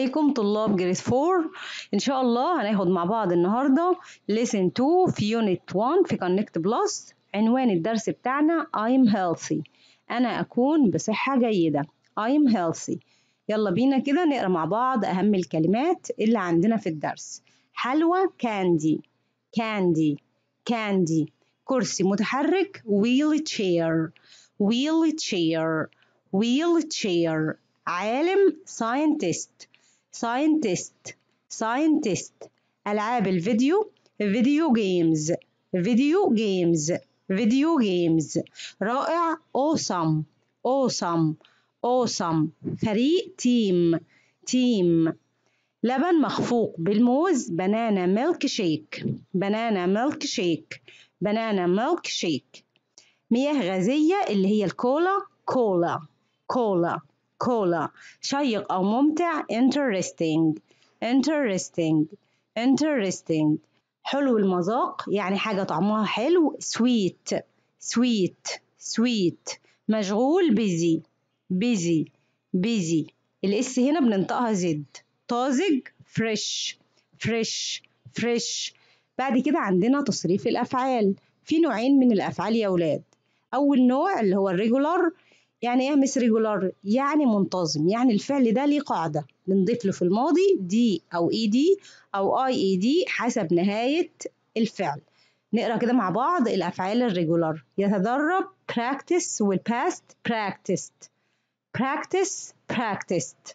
عليكم طلاب جريد 4. إن شاء الله هناخد مع بعض النهاردة lesson 2 في unit 1 في connect plus. عنوان الدرس بتاعنا I'm healthy. أنا أكون بصحة جيدة. I'm healthy. يلا بينا كده نقرأ مع بعض أهم الكلمات اللي عندنا في الدرس. حلوى candy candy candy. كرسي متحرك wheelchair wheelchair wheelchair. عالم scientist scientist scientist. ألعاب الفيديو video games video games video games. رائع awesome awesome awesome. فريق team team. لبن مخفوق بالموز banana milk shake banana milk shake banana milk shake. مياه غازية اللي هي الكولا كولا كولا كولا. شيق أو ممتع interesting interesting interesting. حلو المذاق يعني حاجة طعمها حلو sweet sweet sweet. مشغول busy busy busy. الاس هنا بننطقها زد. طازج fresh fresh fresh. بعد كده عندنا تصريف الأفعال. في نوعين من الأفعال يا ولاد. أول نوع اللي هو الريجولار. يعني إيه مس ريجولار؟ يعني منتظم، يعني الفعل ده ليه قاعدة بنضيف له في الماضي دي أو إي دي أو أي إي دي حسب نهاية الفعل. نقرأ كده مع بعض الأفعال الريجولار. يتدرب practice والpast practiced practice practiced.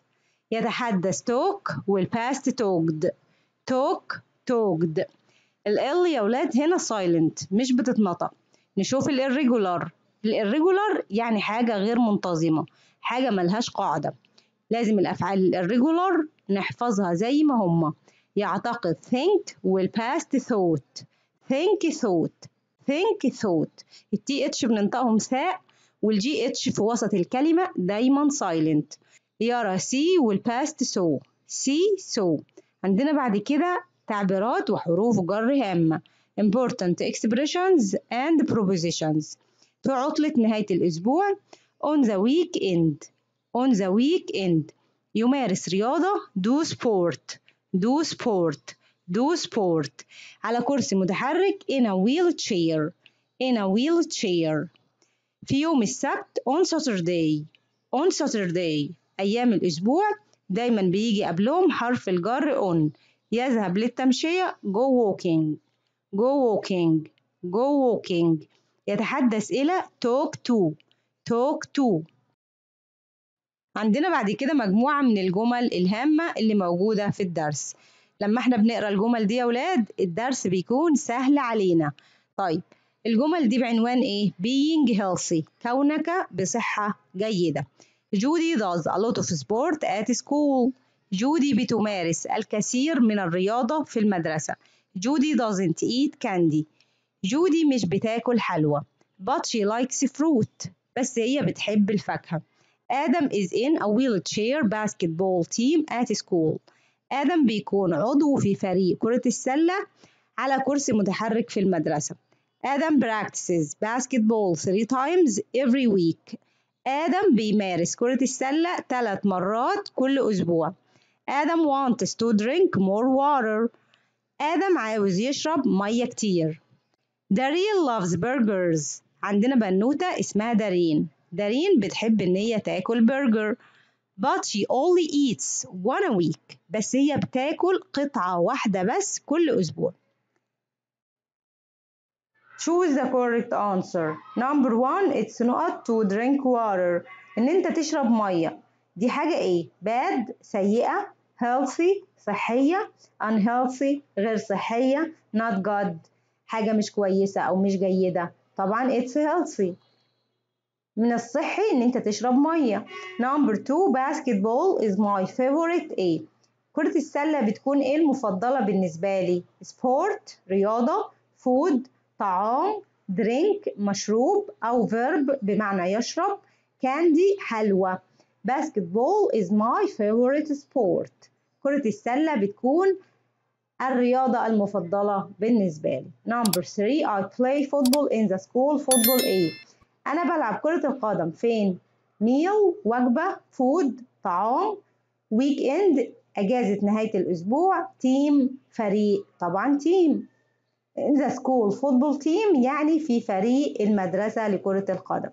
يتحدث talk والpast talked talk talked. ال يا ولاد هنا silent مش بتتنطق. نشوف الirregular. الirregular يعني حاجة غير منتظمة، حاجة ملهاش قاعدة. لازم الأفعال الirregular نحفظها زي ما هما. يعتقد think والpast thought think thought think thought. التي اتش بننطقهم ثاء والجي اتش في وسط الكلمة دايما silent. يرى see والpast saw see saw. عندنا بعد كده تعبيرات وحروف جر هامة important expressions and prepositions. في عطلة نهاية الأسبوع on the weekend on the weekend. يمارس رياضة do sport do sport do sport. على كرسي متحرك in a wheelchair in a wheelchair. في يوم السبت on Saturday on Saturday. أيام الأسبوع دايما بيجي قبلهم حرف الجر on. يذهب للتمشية go walking go walking go walking. يتحدث إلى talk to talk to. عندنا بعد كده مجموعة من الجمل الهامة اللي موجودة في الدرس. لما احنا بنقرأ الجمل دي يا ولاد الدرس بيكون سهل علينا. طيب الجمل دي بعنوان ايه؟ being healthy كونك بصحة جيدة. جودي does a lot of sport at school. جودي بتمارس الكثير من الرياضة في المدرسة. جودي doesn't eat candy. جودي مش بتاكل حلوى. but she likes fruit. بس هي بتحب الفاكهة. آدم is in a wheelchair basketball team at school. آدم بيكون عضو في فريق كرة السلة على كرسي متحرك في المدرسة. آدم practices basketball 3 times every week. آدم بيمارس كرة السلة 3 مرات كل أسبوع. آدم wants to drink more water. آدم عاوز يشرب مية كتير. دارين loves burgers. عندنا بنوتة اسمها دارين. دارين بتحب إن هي تاكل برجر. but she only eats one a week. بس هي بتاكل قطعة واحدة بس كل أسبوع. Choose the correct answer. Number 1 it's not to drink water. إن أنت تشرب مية. دي حاجة إيه؟ bad سيئة. healthy صحية. unhealthy غير صحية. not good حاجة مش كويسة أو مش جيدة. طبعا it's healthy. من الصحي إن أنت تشرب مية. Number 2 basketball is my favorite إيه؟ كرة السلة بتكون إيه المفضلة بالنسبة لي؟ sport رياضة. food طعام. drink مشروب أو verb بمعنى يشرب. candy حلوى. basketball is my favorite sport. كرة السلة بتكون الرياضة المفضلة بالنسبة لي. Number 3 I play football in the school. football إيه؟ أنا بلعب كرة القدم فين؟ meal وجبة. food طعام. weekend أجازة نهاية الأسبوع تيم فريق، طبعا تيم. in the school football team يعني في فريق المدرسة لكرة القدم.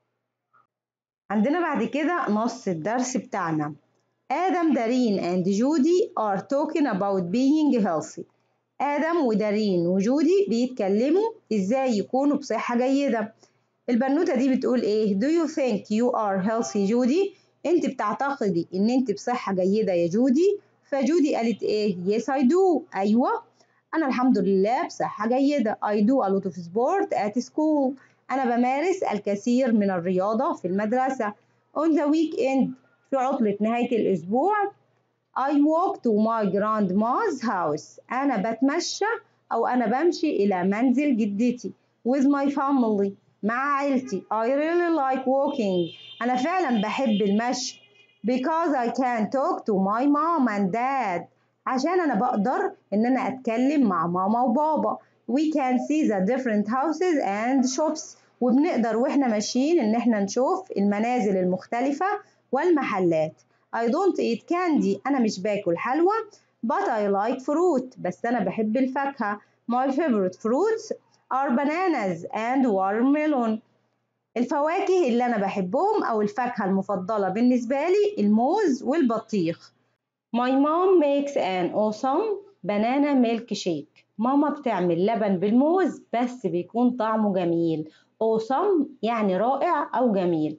عندنا بعد كده نص الدرس بتاعنا. آدم دارين and جودي are talking about being healthy. آدم ودارين وجودي بيتكلموا إزاي يكونوا بصحة جيدة. البنوتة دي بتقول إيه؟ Do you think you are healthy جودي؟ أنت بتعتقدي إن أنت بصحة جيدة يا جودي؟ فجودي قالت إيه؟ Yes I do. أيوة أنا الحمد لله بصحة جيدة. I do a lot of sport at school. أنا بمارس الكثير من الرياضة في المدرسة. On the weekend في عطلة نهاية الأسبوع I walk to my grandma's house. أنا بتمشى أو أنا بمشي إلى منزل جدتي with my family مع عائلتي. I really like walking. أنا فعلا بحب المشي because I can talk to my mom and dad. عشان أنا بقدر إن أنا أتكلم مع ماما وبابا. We can see the different houses and shops. وبنقدر وإحنا ماشيين إن إحنا نشوف المنازل المختلفة والمحلات. I don't eat candy. أنا مش باكل حلوى. But I like fruit. بس أنا بحب الفاكهة. My favorite fruits are bananas and watermelon. الفواكه اللي أنا بحبهم أو الفاكهة المفضلة بالنسبة لي الموز والبطيخ. My mom makes an awesome banana milkshake. ماما بتعمل لبن بالموز بس بيكون طعمه جميل. awesome يعني رائع أو جميل.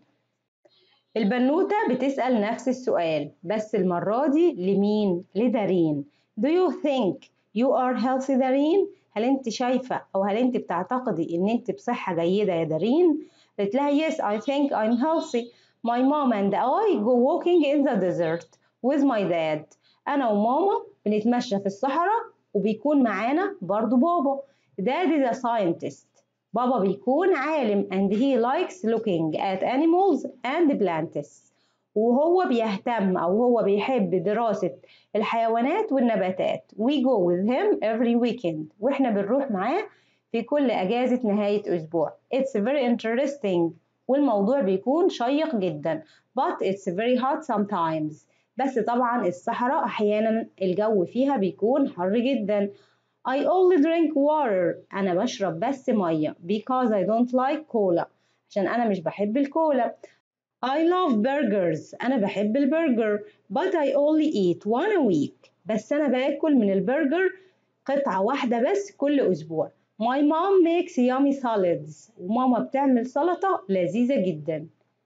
البنوتة بتسأل نفس السؤال بس المرة دي لمين؟ لدارين. Do you think you are healthy دارين؟ هل انت شايفة أو هل انت بتعتقدي ان انت بصحة جيدة يا دارين؟ قالت لها yes I think I'm healthy. My mom and I go walking in the desert with my dad. أنا وماما بنتمشى في الصحراء وبيكون معانا برضو بابا. Dad is a scientist. بابا بيكون عالم and he likes looking at animals and plants. وهو بيهتم أو هو بيحب دراسة الحيوانات والنباتات. We go with him every weekend. وإحنا بنروح معاه في كل أجازة نهاية أسبوع. It's very interesting. والموضوع بيكون شيق جدا. But it's very hot sometimes. بس طبعا الصحراء أحيانا الجو فيها بيكون حر جدا. I only drink water. أنا بشرب بس مية because I don't like cola. عشان أنا مش بحب الكولا. I love burgers. أنا بحب البرجر but I only eat one a week. بس أنا باكل من البرجر قطعة واحدة بس كل أسبوع. My mom makes yummy salads. وماما بتعمل سلطة لذيذة جدا.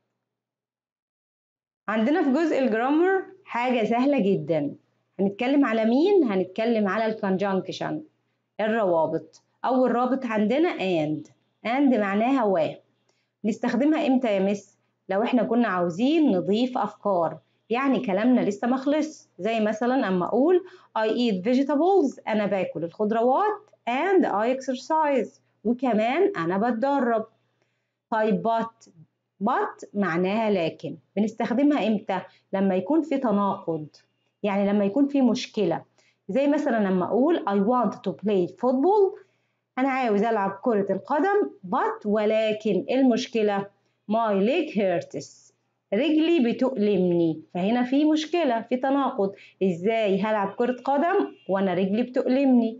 عندنا في جزء الجرامر حاجة سهلة جدا. هنتكلم على مين؟ هنتكلم على الكونجنكشن الروابط. أول رابط عندنا and معناها و. نستخدمها إمتى يا مس؟ لو إحنا كنا عاوزين نضيف أفكار يعني كلامنا لسه مخلص. زي مثلا أما أقول I eat vegetables. أنا باكل الخضروات and I exercise. وكمان أنا بتدرب. طيب but معناها لكن. بنستخدمها إمتى؟ لما يكون في تناقض يعني لما يكون في مشكلة. زي مثلا لما أقول I want to play football. أنا عاوز ألعب كرة القدم but ولكن المشكلة my leg hurts. رجلي بتؤلمني. فهنا في مشكلة في تناقض. إزاي هلعب كرة قدم وأنا رجلي بتؤلمني؟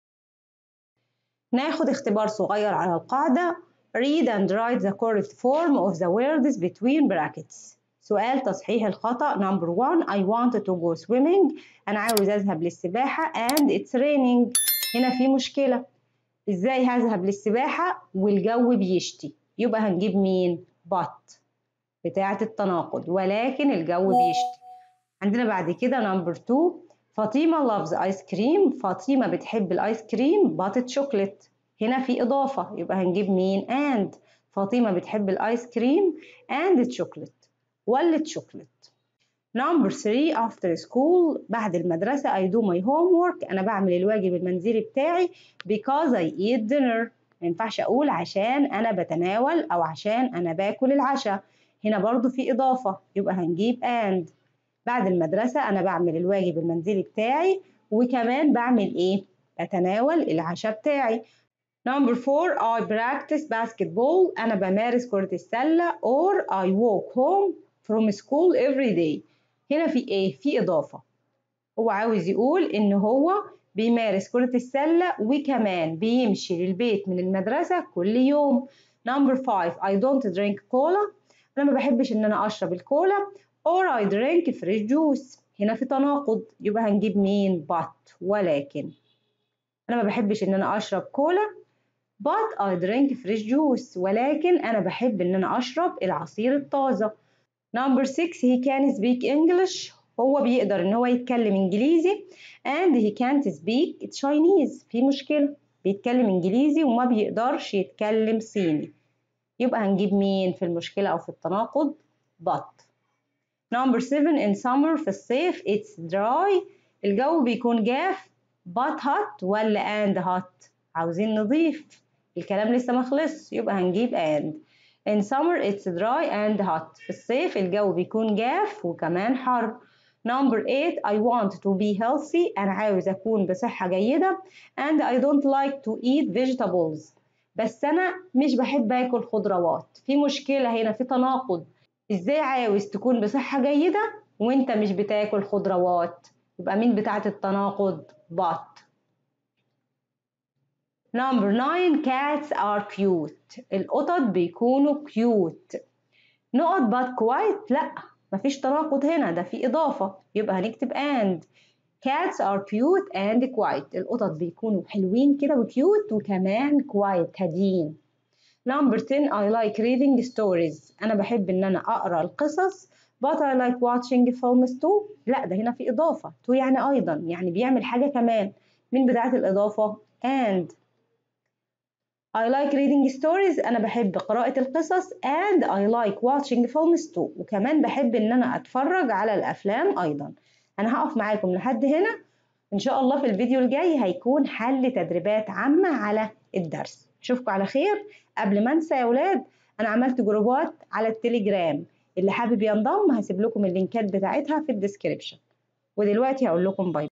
ناخد اختبار صغير على القاعدة. Read and write the correct form of the words between brackets. سؤال تصحيح الخطأ. Number 1 I wanted to go swimming. أنا عاوز أذهب للسباحة and it's raining. هنا في مشكلة. إزاي هذهب للسباحة والجو بيشتي؟ يبقى هنجيب مين؟ but بتاعة التناقض ولكن الجو بيشتي. عندنا بعد كده number 2 فاطمة loves ice cream. فاطمة بتحب الآيس كريم but chocolate. هنا في إضافة يبقى هنجيب مين؟ and. فاطمة بتحب الآيس كريم and chocolate ولا chocolate. Number 3 after school. بعد المدرسة I do my homework. أنا بعمل الواجب المنزلي بتاعي because I eat dinner. ما ينفعش أقول عشان أنا بتناول أو عشان أنا باكل العشاء. هنا برضو في إضافة يبقى هنجيب and. بعد المدرسة أنا بعمل الواجب المنزلي بتاعي وكمان بعمل إيه؟ بتناول العشاء بتاعي. Number 4 I practice basketball. أنا بمارس كرة السلة or I walk home from school every day. هنا في إيه؟ في إضافة هو عاوز يقول إن هو بيمارس كرة السلة وكمان بيمشي للبيت من المدرسة كل يوم. Number 5 I don't drink cola. أنا ما بحبش إن أنا أشرب الكولا. or I drink fresh juice. هنا في تناقض، يبقى هنجيب مين؟ but ولكن. أنا ما بحبش إن أنا أشرب كولا but I drink fresh juice. ولكن أنا بحب إن أنا أشرب العصير الطازة. Number 6 he can speak English. هو بيقدر إن هو يتكلم إنجليزي and he can't speak Chinese. في مشكلة، بيتكلم إنجليزي وما بيقدرش يتكلم صيني. يبقى هنجيب مين في المشكلة أو في التناقض؟ but. Number 7 in summer في الصيف it's dry. الجو بيكون جاف but hot ولا and hot؟ عاوزين نضيف، الكلام لسه ما خلص، يبقى هنجيب and. In summer it's dry and hot. في الصيف الجو بيكون جاف وكمان حر. Number 8 I want to be healthy. أنا عاوز أكون بصحة جيدة and I don't like to eat vegetables. بس أنا مش بحب آكل خضروات. في مشكلة هنا، في تناقض. إزاي عاوز تكون بصحة جيدة وإنت مش بتاكل خضروات؟ يبقى مين بتاعة التناقض؟ but. Number 9 cats are cute. القطط بيكونوا cute. نقط but quite؟ لأ، مفيش تناقض هنا، ده في إضافة، يبقى هنكتب and. cats are cute and quiet. القطط بيكونوا حلوين كده وكيوت وكمان quiet هادين. Number 10 I like reading stories. أنا بحب إن أنا أقرأ القصص but I like watching films too. لأ، ده هنا في إضافة to يعني أيضا، يعني بيعمل حاجة كمان. من بداية الإضافة and. I like reading stories. أنا بحب قراءة القصص and I like watching films too. وكمان بحب إن أنا أتفرج على الأفلام أيضا. أنا هقف معاكم لحد هنا. إن شاء الله في الفيديو الجاي هيكون حل تدريبات عامة على الدرس. أشوفكم على خير. قبل ما أنسى يا أولاد، أنا عملت جروبات على التليجرام، اللي حابب ينضم هسيب لكم اللينكات بتاعتها في الديسكريبشن. ودلوقتي هقول لكم باي.